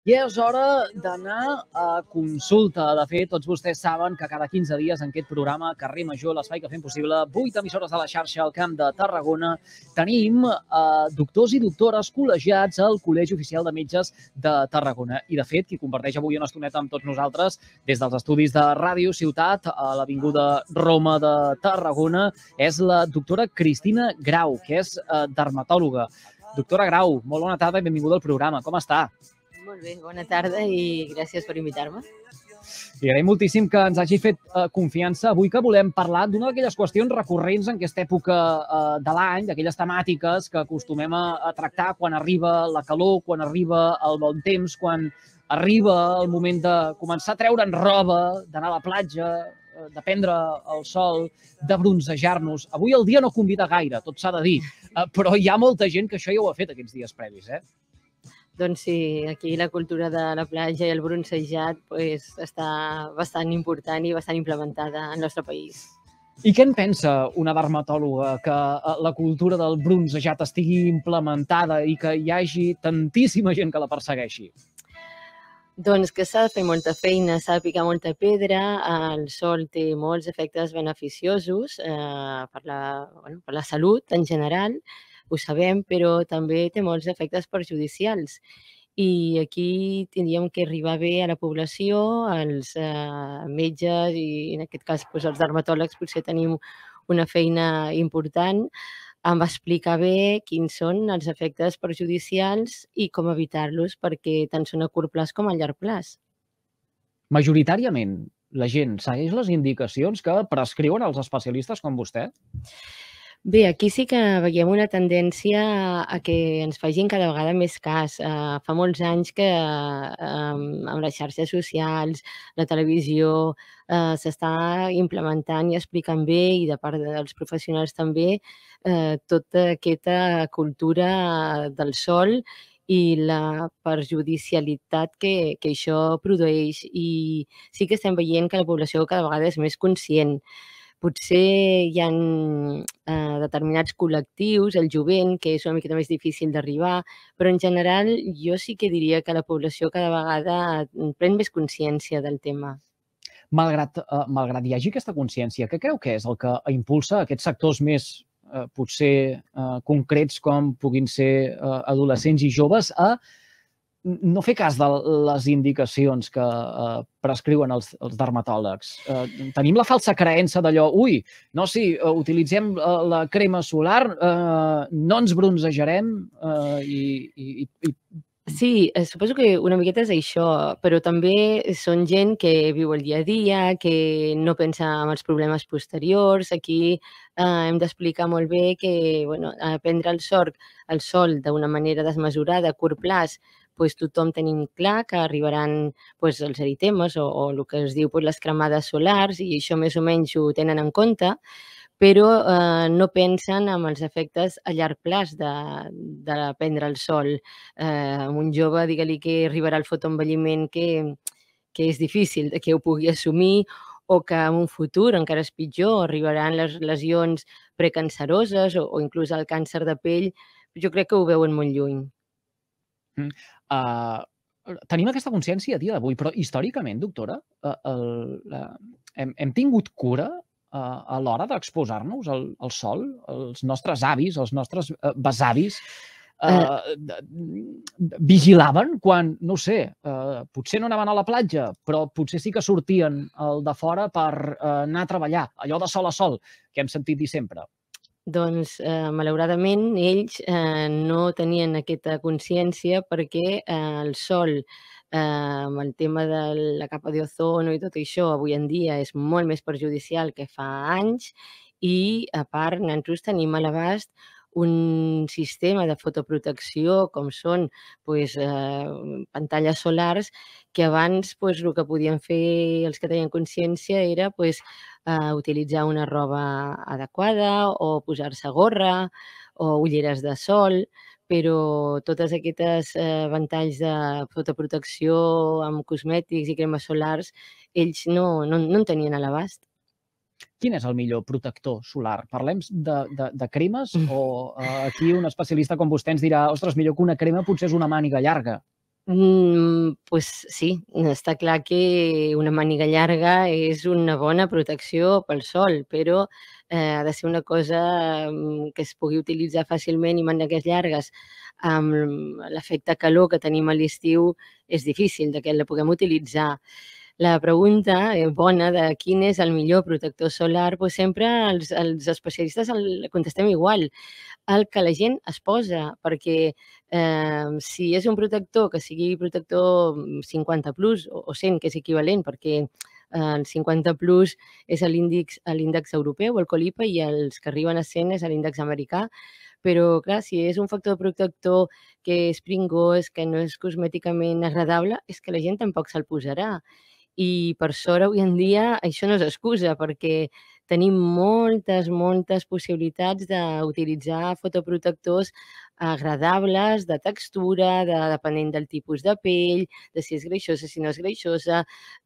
I és hora d'anar a consulta. De fet, tots vostès saben que cada 15 dies en aquest programa Carrer Major, l'espai que fem possible, 8 emissores de la xarxa al Camp de Tarragona, tenim doctors i doctores col·legiats al Col·legi Oficial de Metges de Tarragona. I, de fet, qui comparteix avui una estoneta amb tots nosaltres des dels estudis de Ràdio Ciutat a l'Avinguda Roma de Tarragona és la doctora Cristina Grau, que és dermatòloga. Doctora Grau, molt bona tarda i benvinguda al programa. Com està? Molt bé, bona tarda i gràcies per invitar-me. Li agraïm moltíssim que ens hagi fet confiança avui, que volem parlar d'una d'aquelles qüestions recurrents en aquesta època de l'any, d'aquelles temàtiques que acostumem a tractar quan arriba la calor, quan arriba el bon temps, quan arriba el moment de començar a treure'n roba, d'anar a la platja, de prendre el sol, de bronzejar-nos. Avui el dia no convida gaire, tot s'ha de dir, però hi ha molta gent que això ja ho ha fet aquests dies previs, eh? Doncs sí, aquí la cultura de la platja i el bronzejat està bastant important i bastant implementada al nostre país. I què en pensa una dermatòloga que la cultura del bronzejat estigui implementada i que hi hagi tantíssima gent que la persegueixi? Doncs que s'ha de fer molta feina, s'ha de picar molta pedra, el sol té molts efectes beneficiosos per la salut en general, ho sabem, però també té molts efectes perjudicials. I aquí tindríem que arribar bé a la població, als metges i en aquest cas els dermatòlegs potser tenim una feina important amb explicar bé quins són els efectes perjudicials i com evitar-los, perquè tant són a curt termini com a llarg termini. Majoritàriament, la gent segueix les indicacions que prescriuen els especialistes com vostè? Bé, aquí sí que veiem una tendència a que ens facin cada vegada més cas. Fa molts anys que amb les xarxes socials, la televisió, s'està implementant i explicant bé, i de part dels professionals també, tota aquesta cultura del sol i la perjudicialitat que això produeix. I sí que estem veient que la població cada vegada és més conscient. Potser hi ha determinats col·lectius, el jovent, que és una miqueta més difícil d'arribar, però en general jo sí que diria que la població cada vegada pren més consciència del tema. Malgrat hi hagi aquesta consciència, què creu que és el que impulsa aquests sectors més potser concrets com puguin ser adolescents i joves a no fer cas de les indicacions que prescriuen els dermatòlegs? Tenim la falsa creença d'allò, utilitzem la crema solar, no ens bronzejarem i... Sí, suposo que una miqueta és això, però també són gent que viu el dia a dia, que no pensa en els problemes posteriors. Aquí hem d'explicar molt bé que prendre el sol d'una manera desmesurada, a curt termini, tothom tenim clar que arribaran els eritemes o el que es diu les cremades solars, i això més o menys ho tenen en compte, però no pensen en els efectes a llarg termini de prendre el sol. Un jove, digue-li que arribarà el fotoenvelliment que és difícil que ho pugui assumir, o que en un futur, encara és pitjor, arribaran les lesions precanceroses o inclús el càncer de pell. Jo crec que ho veuen molt lluny. Tenim aquesta consciència a dia d'avui, però històricament, doctora, hem tingut cura a l'hora d'exposar-nos al sol? Els nostres avis, els nostres besavis vigilaven quan, no ho sé, potser no anaven a la platja, però potser sí que sortien al de fora per anar a treballar, allò de sol a sol, que hem sentit dir sempre. Doncs, malauradament, ells no tenien aquesta consciència, perquè el sol, amb el tema de la capa d'ozono i tot això, avui en dia és molt més perjudicial que fa anys, i a part nosaltres tenim a l'abast un sistema de fotoprotecció com són pantalles solars, que abans el que podien fer els que tenien consciència era utilitzar una roba adequada o posar-se gorra o ulleres de sol, però totes aquestes ventalls de fotoprotecció amb cosmètics i cremes solars, ells no en tenien a l'abast. Quin és el millor protector solar? Parlem de cremes o aquí un especialista com vostè ens dirà, ostres, millor que una crema potser és una màniga llarga? Pues sí, està clar que una màniga llarga és una bona protecció pel sol, però ha de ser una cosa que es pugui utilitzar fàcilment, i mànigues llargues amb l'efecte calor que tenim a l'estiu és difícil de que la puguem utilitzar. La pregunta bona de quin és el millor protector solar, doncs sempre els especialistes el contestem igual, el que la gent es posa, perquè si és un protector que sigui protector 50 plus o 100, que és equivalent, perquè el 50 plus és l'índex europeu, el COLIPA, i els que arriben a 100 és l'índex americà. Però, clar, si és un factor protector que és pringós, que no és cosmèticament agradable, és que la gent tampoc se'l posarà. I per sort, avui en dia, això no és excusa, perquè tenim moltes possibilitats d'utilitzar fotoprotectors agradables, de textura, depenent del tipus de pell, de si és greixosa, si no és greixosa,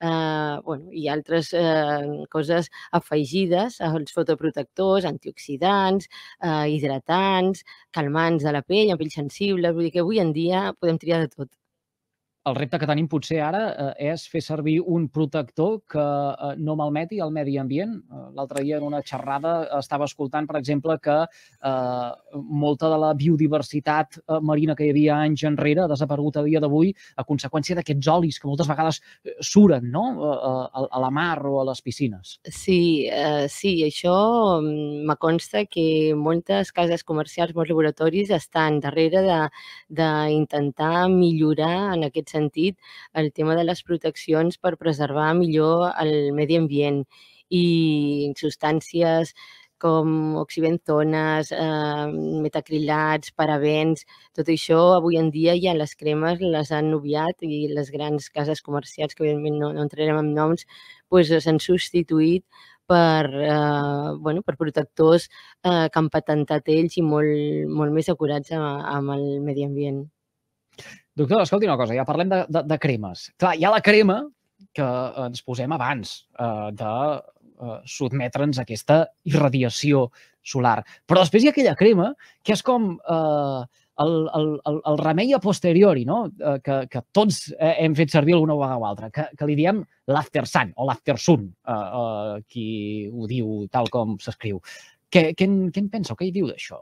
i altres coses afegides als fotoprotectors, antioxidants, hidratants, calmants de la pell, en pell sensible. Vull dir que avui en dia podem triar de tot. El repte que tenim potser ara és fer servir un protector que no malmeti el medi ambient. L'altre dia en una xerrada estava escoltant, per exemple, que molta de la biodiversitat marina que hi havia anys enrere ha desaparegut a dia d'avui a conseqüència d'aquests olis que moltes vegades suren, no?, a la mar o a les piscines. Sí, això me consta que moltes cases comercials, molts laboratoris estan darrere d'intentar millorar en aquest sentit el tema de les proteccions per preservar millor el medi ambient, i substàncies com oxibenzones, metacrilats, parabens, tot això avui en dia ja les cremes les han obviat, i les grans cases comercials, que evidentment no entrarem en noms, doncs s'han substituït per protectors que han patentat ells i molt més acurats amb el medi ambient. Doctora, escolti una cosa, ja parlem de cremes. Clar, hi ha la crema que ens posem abans de sotmetre'ns a aquesta irradiació solar. Però després hi ha aquella crema que és com el remei a posteriori, no?, que tots hem fet servir alguna vegada o altra, que li diem l'aftersun o l'aftersun, qui ho diu tal com s'escriu. Què en pensa o què hi diu d'això?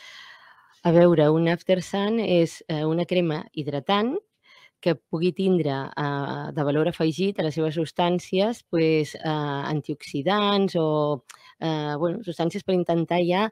A veure, un aftersun és una crema hidratant que pugui tindre de valor afegit a les seves substàncies antioxidants o substàncies per intentar ja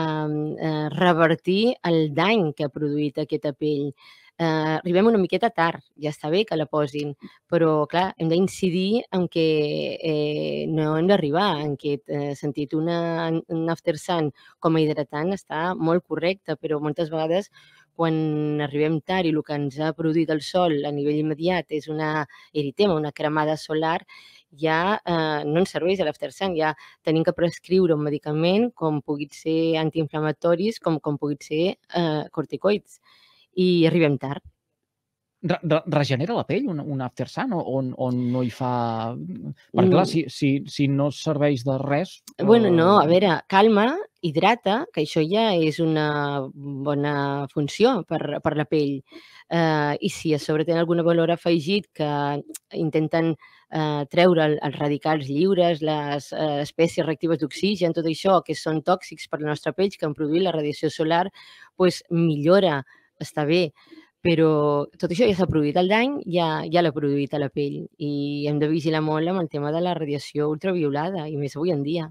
revertir el dany que ha produït aquesta pell. Arribem una miqueta tard, ja està bé que la posin, però clar, hem d'incidir en que no hem d'arribar en aquest sentit. Un aftersun com a hidratant està molt correcte, però moltes vegades quan arribem tard i el que ens ha produït el sol a nivell immediat és una eritema, una cremada solar, ja no ens serveix l'aftersun, ja tenim que prescriure un medicament com puguin ser antiinflamatoris, com puguin ser corticoids, i arribem tard. Regenera la pell un aftersun o no hi fa... Perquè clar, si no serveix de res... No, a veure, calma, hidrata, que això ja és una bona funció per la pell. I si a sobre tenen algun valor afegit que intenten treure els radicals lliures, les espècies reactives d'oxigen, tot això, que són tòxics per la nostra pell, que han produït la radiació solar, doncs millora, està bé. Però tot això ja s'ha produït, el dany ja l'ha produït a la pell, i hem de vigilar molt amb el tema de la radiació ultraviolada, i més avui en dia.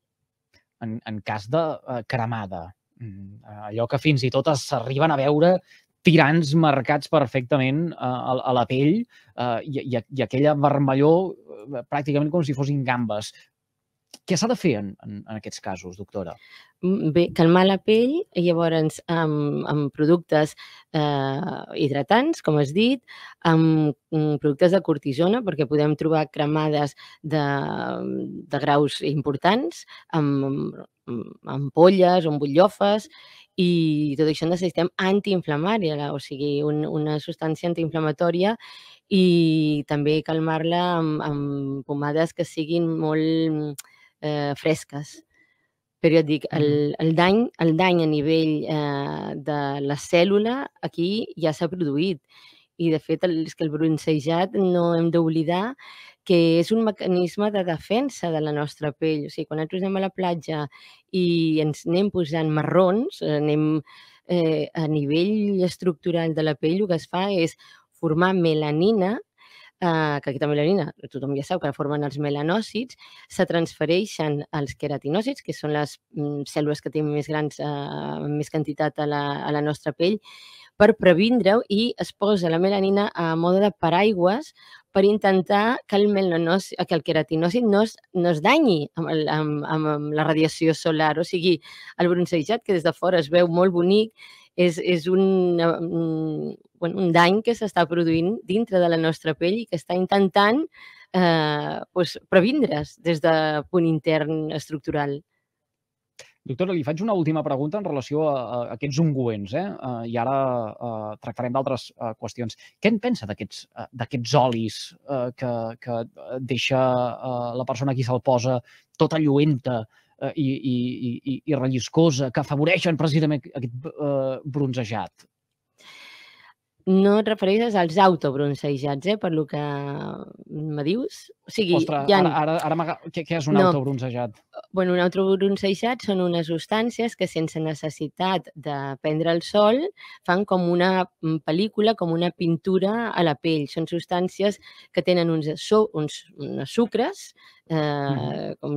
En cas de cremada, allò que fins i tot s'arriben a veure tirants marcats perfectament a la pell i aquella vermellor pràcticament com si fossin gambes. Què s'ha de fer en aquests casos, doctora? Bé, calmar la pell, i llavors amb productes hidratants, com has dit, amb productes de cortisona, perquè podem trobar cremades de graus importants, amb ampolles o amb butllofes, i tot això necessitem antiinflamària, o sigui, una substància antiinflamatòria, i també calmar-la amb pomades que siguin molt fresques. Però ja et dic, el dany a nivell de la cèl·lula aquí ja s'ha produït, I, de fet, és que el bronzejat no hem d'oblidar que és un mecanisme de defensa de la nostra pell. O sigui, quan nosaltres anem a la platja i ens anem posant marrons, a nivell estructural de la pell, el que es fa és formar melanina, que aquesta melanina, tothom ja sap que la formen els melanòcits, se transfereixen als queratinòcits, que són les cèl·lules que tenen més grans, més quantitat a la nostra pell, per previndre-ho, i es posa la melanina a mode de paraigües per intentar que el queratinòcid no es danyi amb la radiació solar. O sigui, el bronzejat, que des de fora es veu molt bonic, és un dany que s'està produint dintre de la nostra pell i que està intentant previndre's des del punt intern estructural. Doctora, li faig una última pregunta en relació a aquests ungüents, i ara tractarem d'altres qüestions. Què en pensa d'aquests olis que deixa la persona qui se'l posa tota lluenta i relliscosa, que afavoreixen precisament aquest bronzejat? No et refereixes als autobronzejats, per lo que me dius? O sigui, Ostres, què és un autobronzejat? Bueno, un autobronzejat són unes substàncies que, sense necessitat de prendre el sol, fan com una pel·lícula, com una pintura a la pell. Són substàncies que tenen uns sucres, com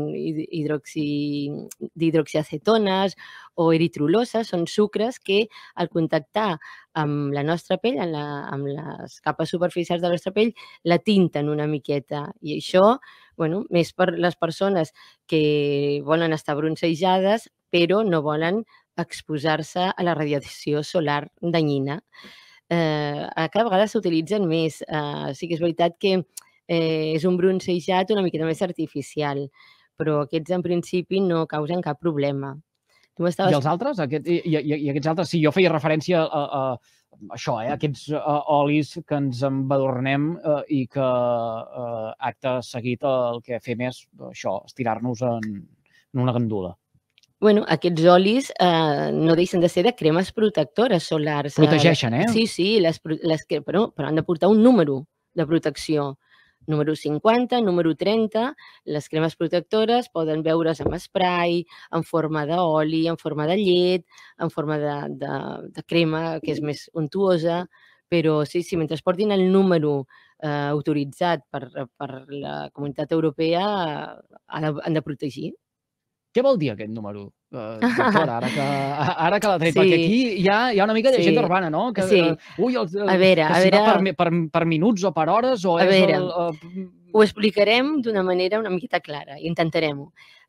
dihidroxiacetones o eritruloses. Són sucres que, al contactar amb la nostra pell, amb les capes superficials de la nostra pell, la tinten una miqueta. I això, més per les persones que volen estar bronzejades, però no volen exposar-se a la radiació solar dañina. Cada vegada s'utilitzen més. Sí que és veritat que és un bronzejat una miqueta més artificial, però aquests en principi no causen cap problema. I els altres? I aquests altres? Sí, jo feia referència a això, aquests olis que ens embadurnem i que acte seguit el que fem és això, estirar-nos en una gandula. Aquests olis no deixen de ser de cremes protectores solars. Protegeixen, Sí, però han de portar un número de protecció. Número 50, número 30, les cremes protectores poden veure's amb spray, en forma d'oli, en forma de llet, en forma de crema, que és més untuosa, però sí, mentre portin el número autoritzat per la Comunitat Europea, han de protegir. Què vol dir aquest número, doctora, ara que l'ha tret? Perquè aquí hi ha una mica de llegenda urbana, no? Sí. A veure... Que si va per minuts o per hores o és... Ho explicarem d'una manera una miqueta clara, intentarem-ho.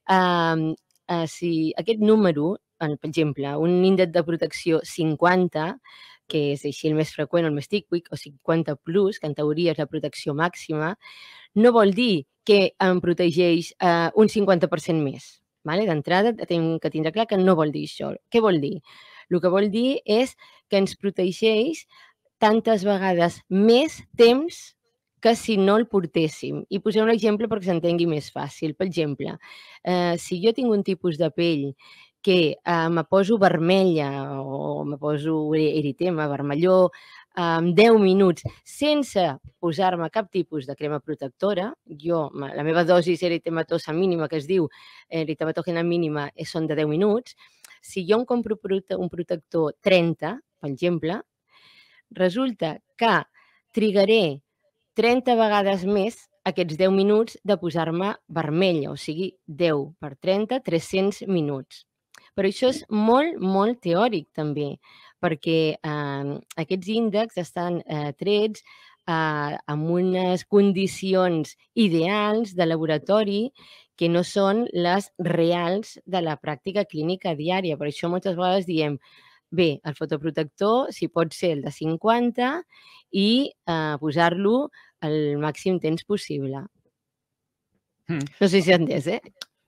Si aquest número, per exemple, un índex de protecció 50, que és així el més freqüent, el més típic, o 50 plus, que en teoria és la protecció màxima, no vol dir que em protegeix un 50% més. D'entrada, hem que tindre clar que no vol dir això. Què vol dir? El que vol dir és que ens protegeix tantes vegades més temps que si no el portéssim. I posem un exemple perquè s'entengui més fàcil. Per exemple, si jo tinc un tipus de pell que me poso vermella o me poso eritema, vermelló, en 10 minuts sense posar-me cap tipus de crema protectora, la meva dosi eritematosa mínima, que es diu eritematògena mínima, són de 10 minuts, si jo em compro un protector 30, per exemple, resulta que trigaré 30 vegades més aquests 10 minuts de posar-me vermella, o sigui, 10 per 30, 300 minuts. Però això és molt, molt teòric, també, perquè aquests índexs estan trets amb unes condicions ideals de laboratori que no són les reals de la pràctica clínica diària. Per això moltes vegades diem, bé, el fotoprotector, si pot ser el de 50 i posar-lo el màxim temps possible. No sé si has entès,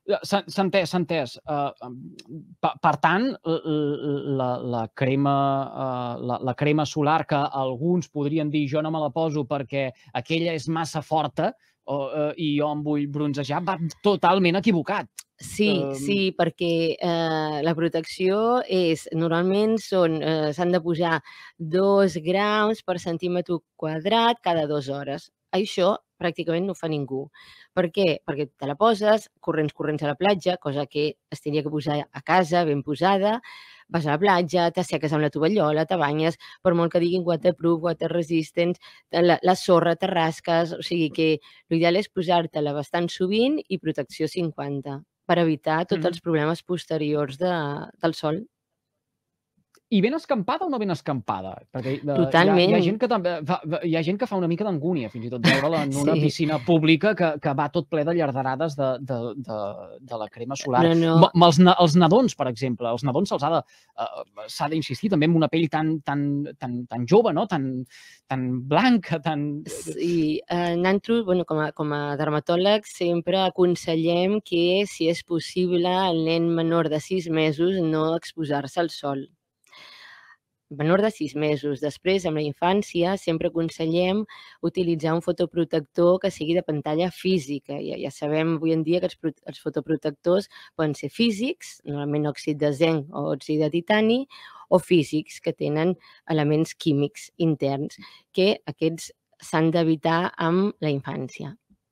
S'ha entès, s'ha entès. Per tant, la crema solar que alguns podrien dir jo no me la poso perquè aquella és massa forta i jo em vull bronzejar, va totalment equivocat. Sí, perquè la protecció normalment s'han de posar 2 grams per centímetre quadrat cada 2 hores. Això pràcticament no ho fa ningú. Per què? Perquè te la poses, corrents a la platja, cosa que es tindria que posar a casa, ben posada, vas a la platja, t'asseques amb la tovallola, te banyes, per molt que diguin waterproof, water resistant, la sorra te rasques, o sigui que l'ideal és posar-te-la bastant sovint i protecció 50 per evitar tots els problemes posteriors del sol. I ben escampada o no ben escampada? Perquè Totalment. hi ha gent que també hi ha gent que fa una mica d'angúnia, fins i tot, veure-la en una piscina pública que va tot ple de llarderades de la crema solar. No. Els nadons, per exemple, els nadons s'ha d'insistir també en una pell tan jove, no? tan blanca, tan... Sí, nosaltres, com a dermatòlegs, sempre aconsellem que, si és possible, el nen menor de 6 mesos no exposar-se al sol. Menor de 6 mesos. Després, amb la infància, sempre aconsellem utilitzar un fotoprotector que sigui de pantalla física. Ja sabem avui en dia que els fotoprotectors poden ser físics, normalment òxid de zinc o òxid de titani, o físics, que tenen elements químics interns, que aquests s'han d'evitar amb la infància.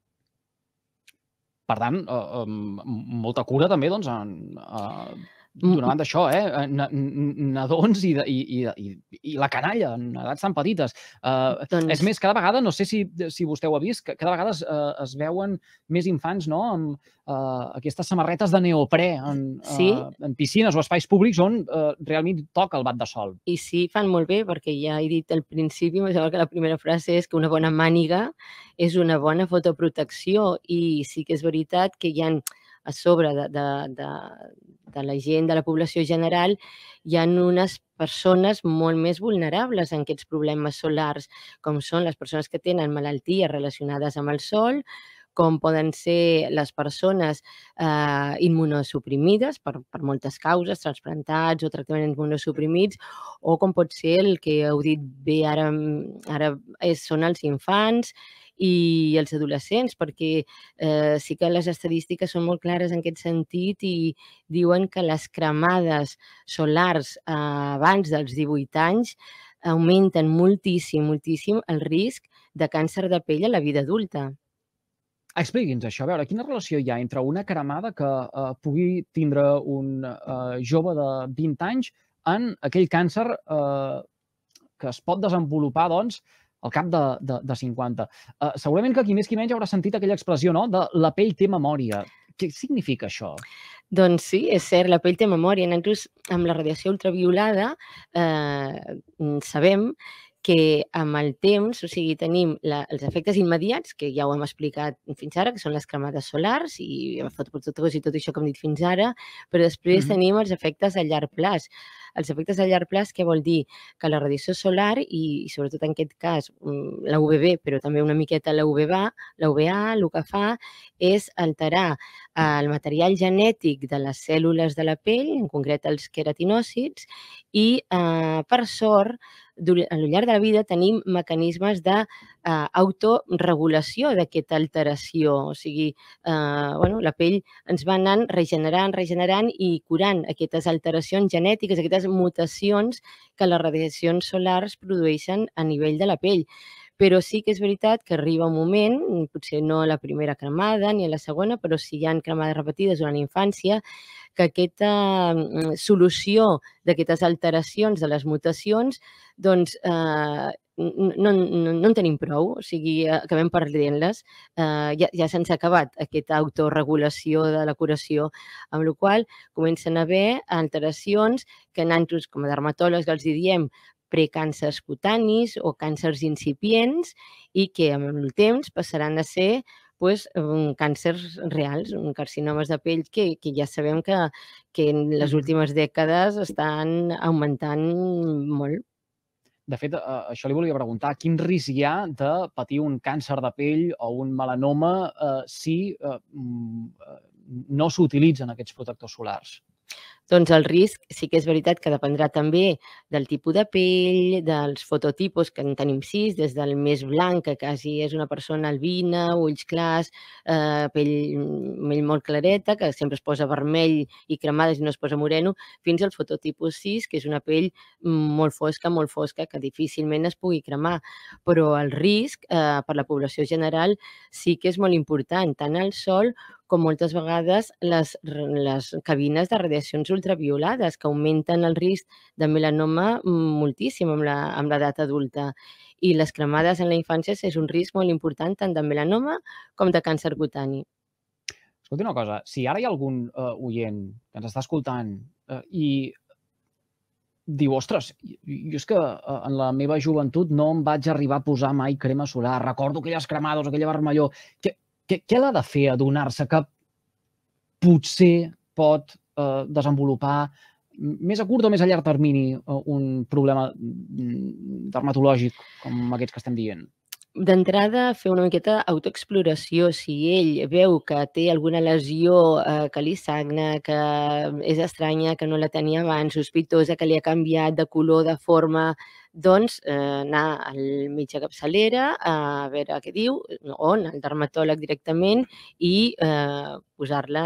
Per tant, molta cura també, doncs, d'una banda això, nadons i la canalla en edats tan petites. És més, cada vegada, no sé si vostè ho ha vist, cada vegada es veuen més infants, no?, amb aquestes samarretes de neoprè en piscines o espais públics on realment toca el bat de sol. I sí, fan molt bé, perquè ja he dit al principi, em sembla que la primera frase és que una bona màniga és una bona fotoprotecció, i sí que és veritat que hi ha a sobre de la gent, de la població general, hi ha unes persones molt més vulnerables en aquests problemes solars, com són les persones que tenen malalties relacionades amb el sol, com poden ser les persones immunosuprimides per moltes causes, trasplantats o tractaments immunosuprimits, o com pot ser el que heu dit bé ara són els infants i els adolescents, perquè sí que les estadístiques són molt clares en aquest sentit i diuen que les cremades solars abans dels 18 anys augmenten moltíssim el risc de càncer de pell a la vida adulta. Expliqui'ns això, a veure, quina relació hi ha entre una cremada que pugui tindre un jove de 20 anys en aquell càncer que es pot desenvolupar, doncs, al cap de 50. Segurament que qui més qui menys haurà sentit aquella expressió, no?, de la pell té memòria. Què significa això? Doncs sí, és cert, la pell té memòria. Nosaltres, amb la radiació ultraviolada, sabem que amb el temps, o sigui, tenim els efectes immediats, que ja ho hem explicat fins ara, que són les cremades solars i fotoprotectors i tot això que hem dit fins ara, però després tenim els efectes a llarg plaç. Els efectes a llarg plaç, què vol dir? Que la radiació solar, i sobretot en aquest cas la UVB, però també una miqueta la UVA, el que fa és alterar el material genètic de les cèl·lules de la pell, en concret els queratinòcits, i per sort, al llarg de la vida tenim mecanismes d'autoregulació d'aquesta alteració. O sigui, la pell ens va anant regenerant i curant aquestes alteracions genètiques, aquestes mutacions que les radiacions solars produeixen a nivell de la pell. Però sí que és veritat que arriba un moment, potser no a la primera cremada ni a la segona, però si hi ha cremades repetides durant la infància, que aquesta solució d'aquestes alteracions de les mutacions, doncs no en tenim prou, o sigui, acabem perdent-les. Ja se'ns ha acabat aquesta autoregulació de la curació, amb la qual comencen a haver alteracions que nosaltres, com a dermatòlegs, els diem precàncers cutanis o càncers incipients i que amb el temps passaran a ser càncers reals, carcinomes de pell que ja sabem que en les últimes dècades estan augmentant molt. De fet, això li volia preguntar, quin risc hi ha de patir un càncer de pell o un melanoma si no s'utilitzen aquests protectors solars? Doncs el risc sí que és veritat que dependrà també del tipus de pell, dels fototipus, que en tenim 6, des del més blanc, que quasi és una persona albina, ulls clars, pell molt clareta, que sempre es posa vermell i cremada i no es posa moreno, fins al fototipus 6, que és una pell molt fosca, que difícilment es pugui cremar. Però el risc per la població general sí que és molt important, tant al sol com moltes vegades les cabines de radiacions ultraviolades, que augmenten el risc de melanoma moltíssim amb l'edat adulta. I les cremades en la infància és un risc molt important tant de melanoma com de càncer cutani. Escolti una cosa, si ara hi ha algun oient que ens està escoltant i diu, ostres, jo és que en la meva joventut no em vaig arribar a posar mai crema solar, recordo aquelles cremades, aquella vermellor, què l'ha de fer adonar-se que potser pot desenvolupar més a curt o més a llarg termini un problema dermatològic com aquests que estem dient? D'entrada, fer una miqueta autoexploració. Si ell veu que té alguna lesió que li sagna, que és estranya, que no la tenia abans, sospitosa, que li ha canviat de color, de forma, doncs anar al metge capçalera a veure què diu, on, al dermatòleg directament, i posar-la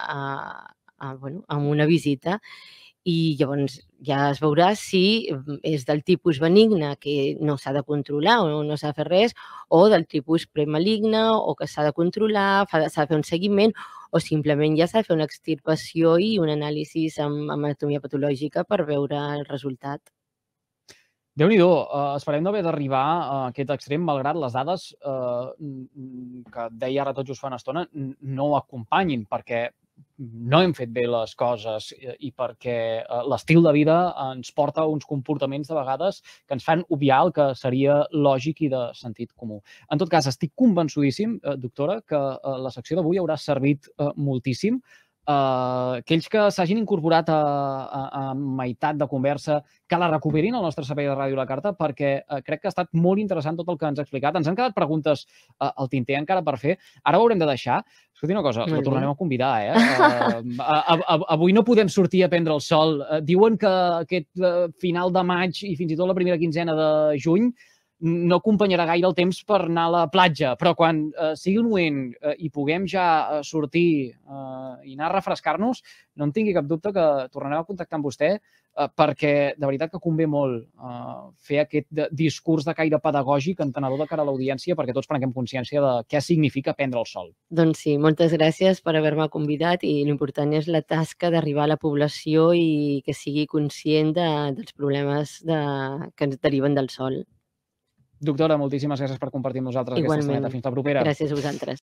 en una visita. I llavors ja es veurà si és del tipus benigne, que no s'ha de controlar o no s'ha de fer res, o del tipus premaligne, o que s'ha de controlar, s'ha de fer un seguiment, o simplement ja s'ha de fer una extirpació i un anàlisi amb anatomia patològica per veure el resultat. Déu-n'hi-do, esperem no haver d'arribar a aquest extrem, malgrat les dades que deia ara tot just fa una estona no ho acompanyin, perquè no hem fet bé les coses i perquè l'estil de vida ens porta a uns comportaments de vegades que ens fan obviar el que seria lògic i de sentit comú. En tot cas, estic convençudíssim, doctora, que la secció d'avui haurà servit moltíssim. Aquells que s'hagin incorporat a meitat de conversa, que la recuperin al nostre servei de ràdio La Carta, perquè crec que ha estat molt interessant tot el que ens ha explicat. Ens han quedat preguntes al tinter encara per fer. Ara ho haurem de deixar. Escolti una cosa, la tornarem a convidar, Avui no podem sortir a prendre el sol. Diuen que aquest final de maig i fins i tot la primera quinzena de juny no acompanyarà gaire el temps per anar a la platja, però quan sigui un moment i puguem ja sortir i anar a refrescar-nos, no en tingui cap dubte que tornarem a contactar amb vostè perquè de veritat que convé molt fer aquest discurs de caire pedagògic entenedor de cara a l'audiència perquè tots prenguem consciència de què significa prendre el sol. Doncs sí, moltes gràcies per haver-me convidat i l'important és la tasca d'arribar a la població i que sigui conscient dels problemes que ens deriven del sol. Doctora, moltíssimes gràcies per compartir amb nosaltres aquesta estoneta. Fins la propera. Gràcies a vosaltres.